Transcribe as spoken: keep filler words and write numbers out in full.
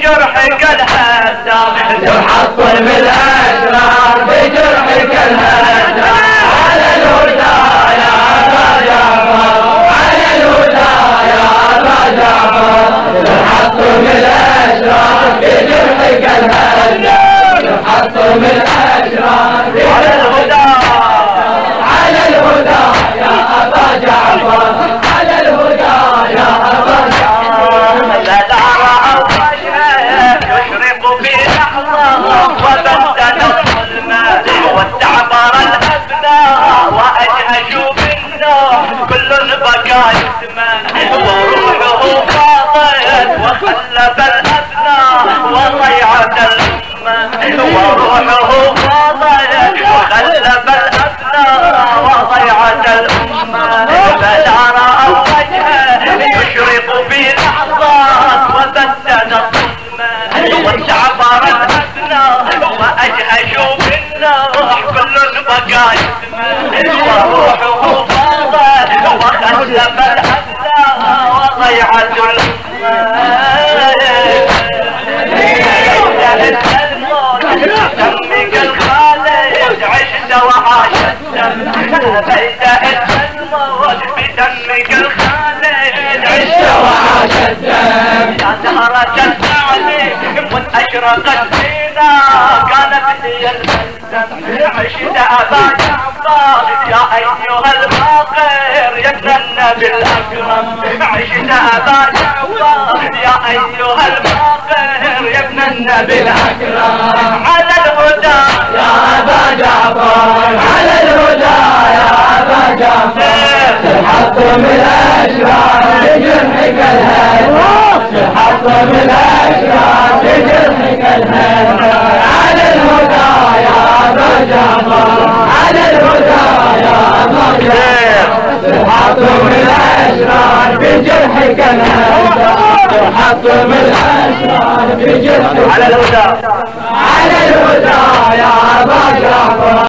بجرحك الهدام تحطم الأشرار بجرحك الهدام على الهدى يا أبا جعفر على الهدى يا أبا جعفر تحطم الأشرار بجرحك الهدام تحطم الأشرار على الهدى على الهدى يا أبا جعفر على الهدى يا أبا جعفر لا رأى وجهه يشرق في لحظة وبدل الظلمة واستعبر الأبناء وأجهشوا بالنار كل بكى يسمع وروحه فاضت وخلف الأبناء وضيعت الأمة وروحه فاضت وخلف الأبناء وضيعت الأمة فلا رأى وجهه يشرق في لحظات وبدل الظلمة واستعبر الأبناء وأجهشوا بالنار كل بكى يسمع وروحه فاضت وخلف الأبناء وضيعت الأمة دمك الخالد عشت وعاشت بيت الموت بدمك الخالد عشت وعاشت يا زهرة الثعلب من أشرقت فينا كانت هي البلدة عشت أبا جعفر يا أيها الفاقر يا ابن النبي الأكرم عشت أبا جعفر يا أيها الفاقر يا ابن النبي الأكرم على الهدى يا أبا جعفر على الهدى يا أبا جعفر تحطم الأشرار بجرحك الهدام تحطم الأشرار بجرحك الهدام على الهدى يا أبا جعفر على الهدى يا أبا جعفر تحطم الأشرار بجرحك الهدام تحطم الأشرار بجرحك على الهدى على الهدى يا أبا جعفر